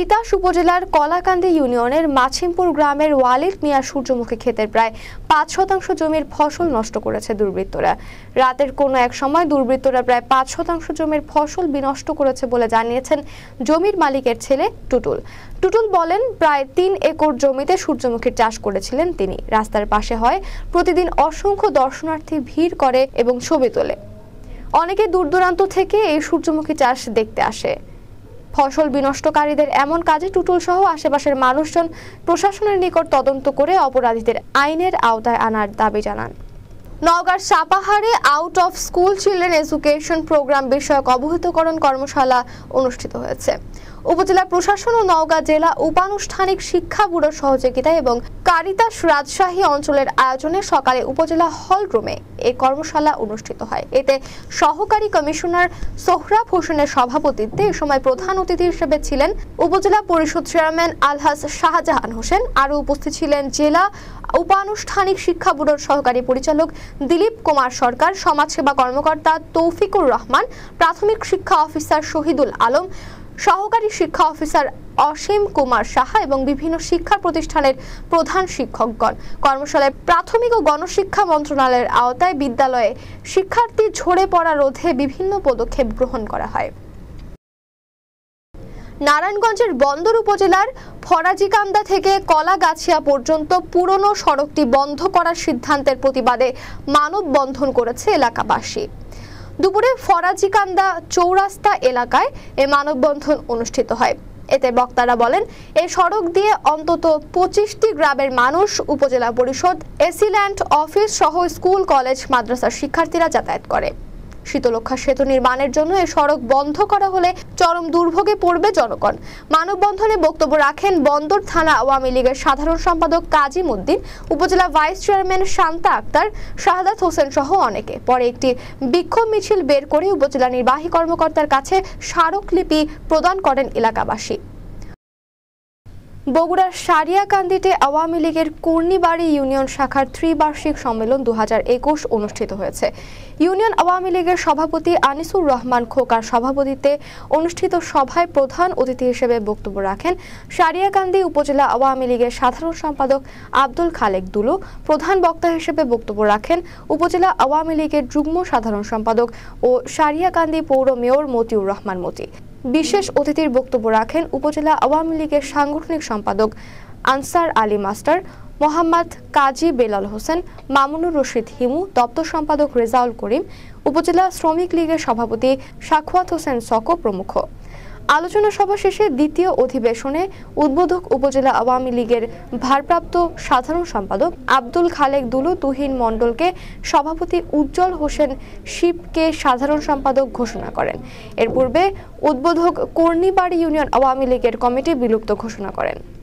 তিতাস উপজেলার কলাকান্দি ইউনিয়নের মাছিমপুর গ্রামের ওয়ালিদ মিয়া সূর্যমুখী ক্ষেতের প্রায় ৫% জমির ফসল নষ্ট করেছে দুর্বৃত্তরা। রাতের কোনো এক সময় দুর্বৃত্তরা প্রায় ৫% জমির ফসল বিনষ্ট করেছে বলে জানিয়েছেন জমির মালিকের ছেলে টুটুল। টুটুল বলেন, প্রায় ৩ একর জমিতে সূর্যমুখীর চাষ করেছিলেন তিনি। রাস্তার পাশে হয় প্রতিদিন অসংখ্য দর্শনার্থী ভিড় করে এবং ছবি তোলে। অনেকে দূর দূরান্ত থেকে এই সূর্যমুখী চাষ দেখতে আসে। ফসল বিনষ্টকারীদের এমন কাজে টুটুল সহ আশেপাশের মানুষজন প্রশাসনের নিকট তদন্ত করে অপরাধীদের আইনের আওতায় আনার দাবি জানান। নওগাঁর সাপাহারে out of school children education programme বিষয়ক অবহিতকরণ কর্মশালা অনুষ্ঠিত হয়েছে। উপজেলা প্রশাসন ও নওগাঁ জেলা উপানুষ্ঠানিক শিক্ষা ব্যুরোর সহযোগিতায় এবং কারিতাস রাজশাহী অঞ্চলের আয়োজনে সকালে উপজেলা হল রুমে এই কর্মশালা অনুষ্ঠিত হয়। এতে সহকারী কমিশনার সোহরাব হোসেনের সভাপতিত্বে এ সময় প্রধান অতিথি হিসেবে ছিলেন উপজেলা পরিষদ চেয়ারম্যান আলহাজ শাহজাহান হোসেন। আরও উপস্থিত ছিলেন জেলা উপানুষ্ঠানিক শিক্ষা ব্যুরোর সহকারী পরিচালক দিলীপ কুমার সরকার, সমাজসেবা কর্মকর্তা তৌফিকুর রহমান, প্রাথমিক শিক্ষা অফিসার শহীদুল আলম, সহকারী শিক্ষা অফিসার অসীম কুমার সাহা এবং বিভিন্ন শিক্ষা প্রতিষ্ঠানের প্রধান শিক্ষকগণ। কর্মশালায় প্রাথমিক ও গণশিক্ষা মন্ত্রণালয়ের আওতায় বিদ্যালয়ে শিক্ষার্থী ঝরে পড়া রোধে বিভিন্ন পদক্ষেপ গ্রহণ করা হয়। নারায়ণগঞ্জের বন্দর উপজেলার ফরাজিকান্দা থেকে কলাগাছিয়া পর্যন্ত পুরনো সড়কটি বন্ধ করার সিদ্ধান্তের প্রতিবাদে মানববন্ধন করেছে এলাকাবাসী। দুপুরে ফরাজিকান্দা চৌরাস্তা এলাকায় এ মানববন্ধন অনুষ্ঠিত হয়। এতে বক্তারা বলেন, এই সড়ক দিয়ে অন্তত 25টি গ্রামের মানুষ, উপজেলা পরিষদ, এসিল্যান্ড অফিস সহ স্কুল, কলেজ, মাদ্রাসার শিক্ষার্থীরা যাতায়াত করে। শীতলক্ষা সেতু নির্মাণের জন্য এই সড়ক বন্ধ করা হলে চরম দুর্ভোগে পড়বে জনগণ। মানববন্ধনে বক্তব্য রাখেন বন্দর থানা আওয়ামী লীগের সাধারণ সম্পাদক কাজিম উদ্দিন, উপজেলা ভাইস চেয়ারম্যান শান্তা আক্তার, শাহাদাত হোসেন সহ অনেকে। পরে একটি বিক্ষোভ মিছিল বের করে উপজেলা নির্বাহী কর্মকর্তার কাছে স্মারকলিপি প্রদান করেন এলাকাবাসী। বগুড়ার সারিয়াকান্দিতে আওয়ামী লীগের কুর্নিবাড়ি ইউনিয়ন শাখার ত্রিবার্ষিক সম্মেলন 2021 অনুষ্ঠিত হয়েছে। ইউনিয়ন আওয়ামী লীগের সভাপতি আনিসুর রহমান খোকার সভাপতিত্বে অনুষ্ঠিত সভায় প্রধান অতিথি হিসেবে বক্তব্য রাখেন সারিয়াকান্দি উপজেলা আওয়ামী লীগের সাধারণ সম্পাদক আব্দুল খালেক দুলু। প্রধান বক্তা হিসেবে বক্তব্য রাখেন উপজেলা আওয়ামী লীগের যুগ্ম সাধারণ সম্পাদক ও সারিয়াকান্দি পৌর মেয়র মতিউর রহমান মতি। বিশেষ অতিথির বক্তব্য রাখেন উপজেলা আওয়ামী লীগের সাংগঠনিক সম্পাদক আনসার আলী মাস্টার, মোহাম্মদ কাজী বেলাল হোসেন, মামুনুর রশিদ হিমু, দপ্তর সম্পাদক রেজাউল করিম, উপজেলা শ্রমিক লীগের সভাপতি সাখওয়াত হোসেন সক প্রমুখ। আলোচনা সভা শেষে দ্বিতীয় অধিবেশনে উদ্বোধক উপজেলা আওয়ামী লীগের ভারপ্রাপ্ত সাধারণ সম্পাদক আব্দুল খালেক দুলু তুহিন মণ্ডলকে সভাপতি, উজ্জ্বল হোসেন শিবকে সাধারণ সম্পাদক ঘোষণা করেন। এর পূর্বে উদ্বোধক কুর্নিবাড়ি ইউনিয়ন আওয়ামী লীগের কমিটি বিলুপ্ত ঘোষণা করেন।